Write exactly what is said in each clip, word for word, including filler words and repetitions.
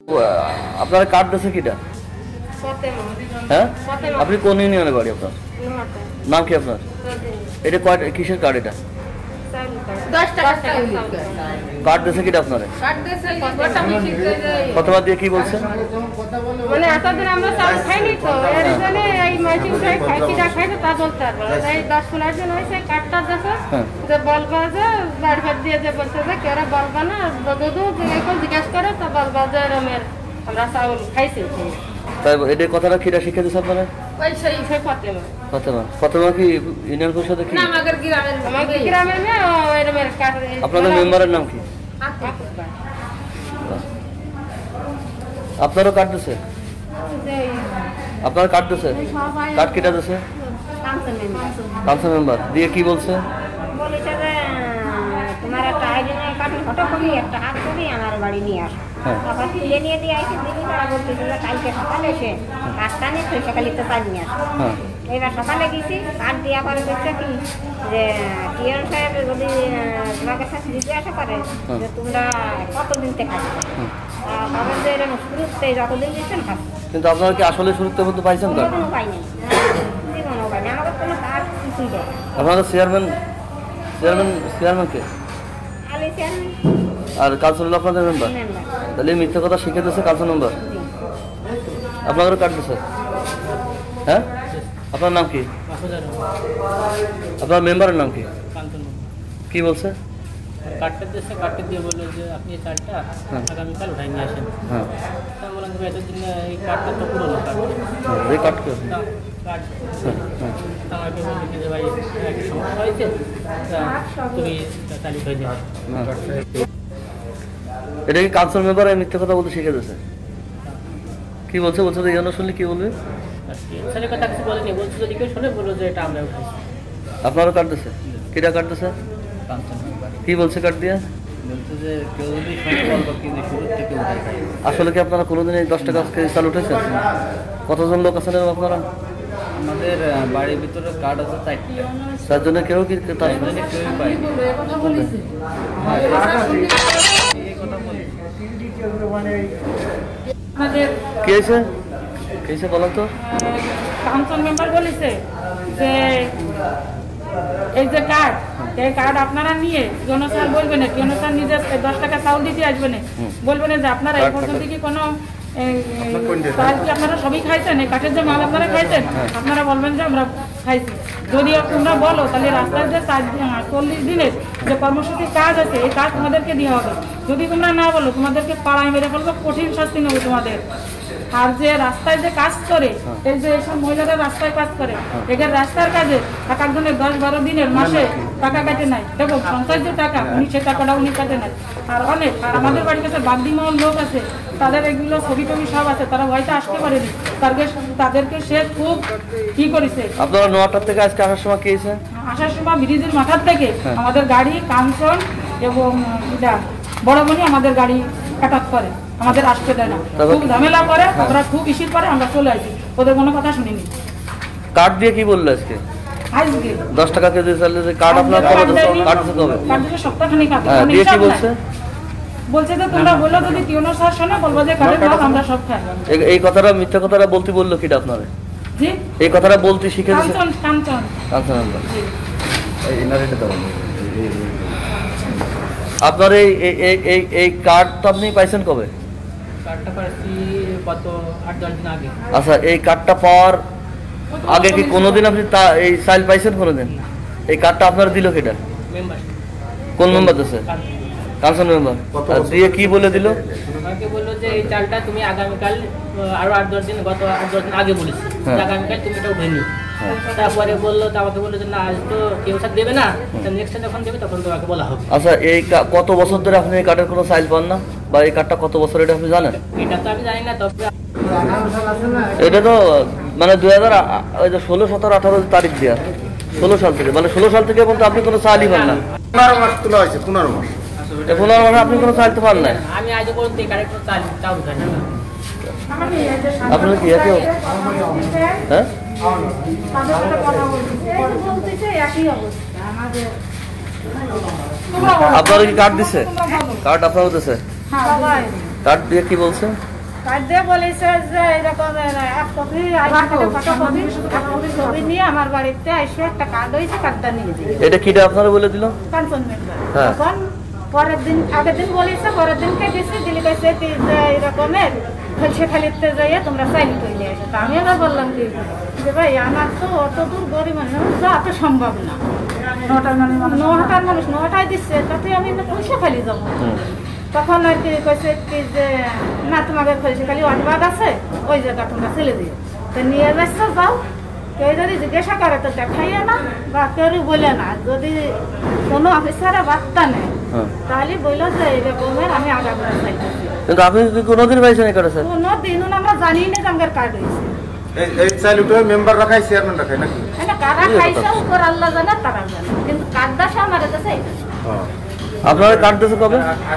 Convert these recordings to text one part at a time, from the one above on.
আপনার কার্ড দিয়েছে কিটা? হ্যাঁ, আপনি কোন ইউনিয়নে বাড়ি আপনার? নাম কি আপনার? এটা কয় কিসের কার্ড এটা? কার্ড দিয়েছে কিটা আপনারে? কতবার দিয়ে কি বলছে? মানে এতদিন আমরা চাল খাইনি তো এর জন্য এই মাইচিং খাই খাই কিটা খাই তো তা বলতে পারবো না। এই দশ পনেরো দিন হয়েছে কার্ডটা দেখো যে বলবা যে বাড়ি ভাত দিয়ে যে বলছে যে কেরা বলবা না দুধু এখন জিজ্ঞাসা করে তো বলবা যে রমের আমরা চাউল খাইছি। তাই এটা কথাটা কিটা শিখে দিয়েছে আপনারা? ওই সেই সেই ফাতেমা। ফাতেমা ফাতেমা কি ইউনিয়ন পরিষদে কি? না আমাদের গ্রামের আমাদের গ্রামের না ওই রমের কার্ড। আপনাদের মেম্বারের নাম কি? আপনারও কার্ড দিছে? আপনার কার্ড দিছে? কার্ড কেটে দিছে? কাউন্সিল মেম্বার দিয়ে কি বলছে? বলেছে যে তোমার একটা আইডি নাই কার্ড ফটো কপি একটা হাত কপি আমার বাড়ি নিয়ে আস। তখন তুলে নিয়ে দিয়ে আইসি দিদি তারা বলতেছে যে কালকে সকালে এসে কার্ডটা নিয়ে তুই সকালে তো কাজ নিয়ে আস। এবার সকালে গেছি কার্ড দেওয়া পরে দেখছে কি যে টিএন সাহেব যদি তোমাকে সাথে জিজ্ঞাসা করে যে তোমরা কতদিন থেকে খাচ্ছ তখন যে এরকম শুরুতে যতদিন দিচ্ছেন খাচ্ছ। কিন্তু আপনারা কি আসলে শুরুতে মধ্যে পাইছেন কার্ড? কোনো পাইনি জীবনও পাইনি আমাদের কোনো কার্ড কিছুই দেয়। আপনাদের চেয়ারম্যান চেয়ারম্যান চেয়ারম্যান কে? আলি চেয়ারম্যান আর কাউন্সিলর আপনাদের মেম্বার? তাহলে মিথ্যা কথা শিখে দিয়েছে কাউন্সিল মেম্বার? আপনাদেরও কার্ড দিচ্ছে? হ্যাঁ, আপনার নাম কি? আপনার মেম্বারের নাম কি? কি বলছে? কার্ডটা দিয়েছে, কার্ডটা দিয়ে বললো যে আপনি এই কার্ডটা আগামীকাল উঠাই নিয়ে আসেন। হ্যাঁ, তা বললাম যে এতদিন এই কার্ডটা তো পুরোনো কার্ড। এই কার্ড কে? কার্ড আমাকে বললো কি যে ভাই একটা সমস্যা হয়েছে তুমি তালিক হয়ে যাও। এটা কি কাউন্সিল মেম্বার মিথ্যা কথা বলতে শিখে দিয়েছে? কি বলছে? বলছে তো ইউনো শুনলে কি বলবে? ছেলে কথা কিছু বলেনি, বলছে যদি কেউ শুনে বললো যে এটা আমরা উঠাইছি। আপনারও কার্ড দিচ্ছে? কিটা কার্ড দিচ্ছে? কি বলছে কার্ড দিয়ে? বলছে যে কেউ যদি শুনে বলবো কিন্তু শুরু থেকে উঠাই। আসলে কি আপনারা কোনোদিন এই দশ টাকা চাল উঠেছেন? কতজন লোক আছেন আপনারা? আমাদের বাড়ির ভিতরে কার্ড আছে চারটা, তার জন্য কেউ কি তার কেউই পাই। আমাদের কি হয়েছে? কি হয়েছে বলেন তো? কাউন্সিল মেম্বার বলেছে যে এই যে কার্ড এই কার্ড আপনারা নিয়ে কোনো স্যার বলবেন না কোনো স্যার নিজে দশ টাকা চাউল দিতে আসবে না বলবেন যে আপনারা এই পর্যন্ত কি কোনো চাল কি আপনারা সবই খাইছেন এই কাঠের যে মাল আপনারা খাইছেন আপনারা বলবেন যে আমরা খাইছি। যদি তোমরা বলো তাহলে রাস্তার যে চল্লিশ দিনের যে কর্মসূচির কাজ আছে এই কাজ তোমাদেরকে দেওয়া হবে। যদি তোমরা না বলো তোমাদেরকে পাড়ায় মেরে ফেলবো, কঠিন শাস্তি নেবো তোমাদের। আর যে রাস্তায় যে কাজ করে এই যে এইসব মহিলারা রাস্তায় কাজ করে এদের রাস্তার কাজে টাকার জন্য দশ বারো দিনের মাসে টাকা কাটে নাই এবং সঞ্চয় যে টাকা উনি সে টাকাটা উনি কাটে নাই। আর অনেক আর আমাদের বাড়ির কাছে বাগদিমহল লোক আছে তাদের এগুলো ছবি টবি সব আছে, তারা হয়তো আসতে পারেনি, তাদেরকে তাদেরকে সে খুব কি করেছে। আপনারা নটার থেকে আজকে আসার সময় কি হয়েছে? আসার সময় ব্রিজের মাথার থেকে আমাদের গাড়ি কাঞ্চন এবং বড়মণি আমাদের গাড়ি কাটাত করে, আমাদের আসতে দেয় না, খুব ঝামেলা করে, ওরা খুব ইস্যু করে, আমরা চলে আসি, ওদের কোনো কথা শুনিনি। কার্ড দিয়ে কি বললো আজকে? আজকে দশ টাকা কেজি চাল কার্ড আপনার কবে দিয়েছে? কার্ড দিয়েছে কবে? কার্ড দিয়েছে সপ্তাহখানেক আগে। হ্যাঁ, দিয়ে কি বলছে? বলছে যে তোমরা বললো যদি টিউনো স্যার শোনে বলবো যে কার্ডের মাল আমরা সব খাই। এই কথাটা মিথ্যা কথাটা বলতে বললো কিটা আপনারে? জি, এই কথাটা বলতে শিখে দিয়েছে কাঞ্চন কাঞ্চন কাঞ্চন মেম্বার। এই ইনারেটে দাও। আপনার এই এই এই এই কার্ডটা আপনি পাইছেন কবে? কার্ডটা পাইছি গত আট দশ দিন আগে। আচ্ছা, এই কার্ডটা পাওয়ার আগে কি কোনোদিন আপনি এই চাল পাইছেন কোনোদিন? এই কার্ডটা আপনার দিল কিটা? মেম্বার। কোন মেম্বার দিয়েছে? Council member. দিয়ে কি বলে দিল? আমাকে বললো যে এই চালটা তুমি আগামীকাল আরো আট দশ দিন গত আট দশ দিন আগে বলেছি আগামীকাল তুমি এটা উঠে নিও। তারপরে বললো তো আমাকে বললো যে না আজ তো কেউ স্যার দেবে না, নেক্সট যখন দেবে তখন তোমাকে বলা হবে। আচ্ছা, এই কত বছর ধরে আপনি এই কার্ডের কোনো চাইল পান না বা এই কার্ডটা কত বছর এটা আপনি জানেন? এটা তো আমি জানি না, তবে এটা তো মানে দুই হাজার ওই যে ষোলো সতেরো আঠারো তারিখ দেওয়া ষোলো সাল থেকে, মানে ষোলো সাল থেকে বলতে আপনি কোনো চালই পান না। পনেরো মাস তোলা হয়েছে, পনেরো মাস পনেরো মাসে আপনি কোনো চাল তো পান না। আমি আজ পর্যন্ত এই কার্ডের কোনো চাল চাউল খাই না। আপনার কি একই? হ্যাঁ, আপনার কি কার্ড দিছে? কার্ড আপনারও দিছে? কার্ড দিয়ে কি বলছে? কার্ড দিয়ে বলেছে যে এরকম এক কপি আইডি কার্ডের ফটোকপি এক কপি ছবি নিয়ে আমার বাড়িতে এসে একটা কার্ড হয়েছে কার্ডটা নিয়ে দিই এটা কিটা আপনারা বলে দিল? কাঞ্চন মেম্বার হ্যাঁ। তখন পরের দিন আগের দিন বলেছে পরের দিনকে দিছি দিলি কইছে কি যে এরকমের খলসে খালিতে যাইয়া তোমরা চাইলি কই নিয়ে এসো তা আমি আবার বললাম কি যে ভাই আমার তো অত দূর গরিব মানুষ যাওয়া সম্ভব না নটার মানুষ নটার মানুষ নটায় দিচ্ছে তাতে আমি খলসে খালি যাবো তখন আর কি কইছে কি যে না তোমাদের খলসে খালি অনবাদ আছে ওই জায়গা তোমরা চলে দিও তো নিয়ে যাচ্ছে যাও কেউ যদি জিজ্ঞাসা করে তো দেখাইয়ে না বা কেউ বলে না যদি কোনো অফিসারে বার্তা নেয় তাহলে বললো যে এরকমের আমি আগাগোড়া চাইতেছি কিন্তু আপনি কি কোনোদিন পাইছেন এই কার্ডে? কোনো দিনও আমরা জানি না যে আমার কার্ড হয়েছে এই এই চাইলুটো মেম্বার রাখাই চেয়ারম্যান রাখাই নাকি? এটা কারা খাইছে উপর আল্লাহ জানে তারা জানে কিন্তু কার্ডটা সে আমার কাছে হ্যাঁ। আপনারা কার্ড দিয়েছে কবে?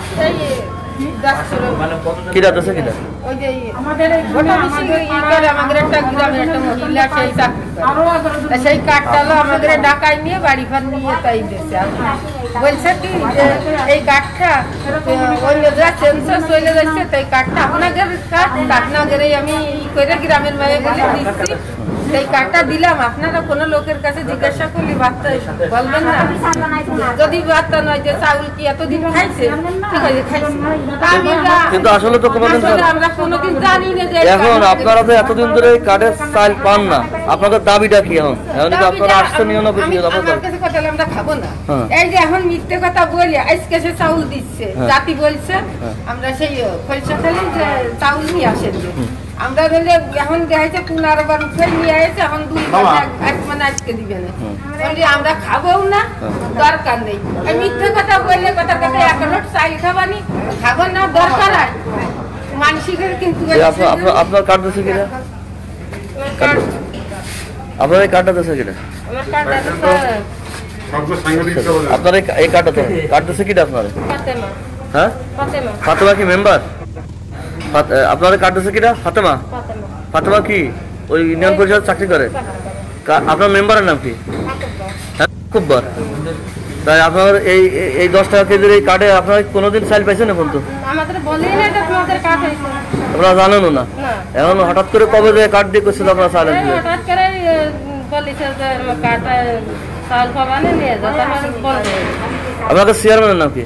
কিটা দিয়েছে কিটা? আমাদের এই ওটা বেশি ই করে আমাদের একটা গ্রামের একটা মহিলা সেই চাকরি করে। তা সেই কার্ডটা হলো আমাদের ঢাকায় নিয়ে বাড়ি ঘর নিয়ে তাই দিয়েছে বলছে কি যে এই কার্ডটা অন্য যা সেন্সাস চলে যাচ্ছে তাই কার্ডটা আপনাদের কার্ড আপনাদেরই আমি ই করে গ্রামের মায়ে বলে দিচ্ছি সেই কার্ডটা দিলাম আপনারা কোনো লোকের কাছে জিজ্ঞাসা করলে বার্তা বলবেন না যদি বার্তা নয় যে চাউল কি এতদিন খাইছে ঠিক আছে খাইছে তা আমি যা- কিন্তু আসলে তো কোনোদিন আসলে আমরা কোনোদিন জানি না যে এখন আপনারা তো এতদিন ধরে এই কার্ডের চাল পান না, আপনাদের দাবিটা কি এখন? এখন কি আপনারা আসছে নিরানব্বই আমি- আপনাদের আমার কাছে কথা হলো আমরা খাবো না। হ্যাঁ। এই যে এখন মিথ্যে কথা বলি আজকে সে চাউল দিচ্ছে হ্যাঁ। জাতি বলছে আমরা সেই খলসা খালি যে চাউল নিয়ে আসেন যে। আমরা বলে এখন দেখাইছে পনেরো বার উঠে নিয়ে আসছে এখন দুই বার মামা। এক- এক মানে আজকে দিবে না বলি আমরা খাবোও না দরকার নেই এই মিথ্যে কথা বললে কথা কথা এক লোট চাল খাবানি খাবো না দরকার আর মানসিকের কিন্তু এই আপনার আপনার- আপনার কার্ড দিয়েছে কিটা? কার্ড আপনার এই কার্ডটা দিয়েছে কিটা? আমার কার্ড আছে সঙ্গে সাংবাদিকতা বলে আপনার এই এই কার্ডটা তো কার্ড দিয়েছে কিটা আপনার? ফাতেমা হ্যাঁ, ফাতেমা ফাতেমা কি মেম্বার? আপনার কার্ড দিয়েছে কিটা? ফাতেমা। ফাতেমা ফাতেমা কি ওই ইউনিয়ন পরিষদ চাকরি করে? কা- আপনার মেম্বারের নাম কি? হ্যাঁ, খুববার। তাই আপনার এই এই- এই দশ টাকা কেজির এই কার্ডে আপনার কোনোদিন চাল পাইছেন এখন তো? আমাদের বলেই না যে তোমাদের কার্ড হয়েছে আপনারা জানেনও না। না এখন হঠাৎ করে কবে যে কার্ড দিয়ে করছিল আপনারা চাল এই আনছিলেন? হঠাৎ করে বলিছে যে কার্ডটা চাল পাবানে নিয়ে যাও তাহলে বলবে আপনাদের চেয়ারম্যানের নাম কি?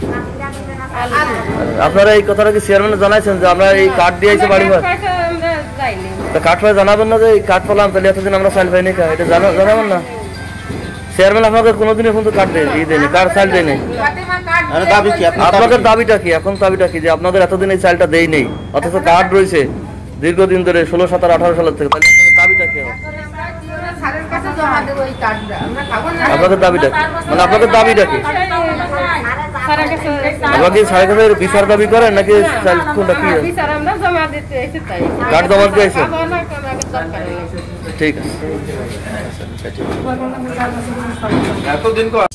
আপনারা এই কথাটা কি চেয়ারম্যানে জানাইছেন যে আমরা এই কার্ড দিয়ে আইছি বাড়ি ঘর? পয়সা আমরা যাইনি তা কার্ড পাই জানাবেন না যে এই কার্ড পেলাম তাহলে এতদিন আমরা চাল পাইনি কা এটা জানা জানাবেন না? চেয়ারম্যান আপনাদের কোনোদিন এখন তো কার্ড দেয় ই দেয়নি, কার্ড চাল দেয়নি। ফাতেমা কার্ড আরে দাবি কি আপনার? আপনাদের দাবিটা কি এখন? দাবিটা কি যে আপনাদের এতদিন এই চালটা দেই নেই অথচ কার্ড রয়েছে দীর্ঘদিন ধরে ষোলো সতেরো আঠারো সালের থেকে, তাহলে আপনাদের দাবিটা কি এখন? স্যারের কাছে জমা দেবো এই কার্ডটা আমরা খাবো না আপনাদের দাবিটা কি? মানে আপনাদের দাবিটা কি? স্যারের কাছে আপনারা কি সাড়ে কাছে বিচার দাবি করেন নাকি চাল কোনটা কি? বিচার আমরা জমা দিতে এসে তাই কার্ড জমা দিতে আইছেন? খাবো না কোনো দরকার নেই ঠিক আছে। এতদিন কর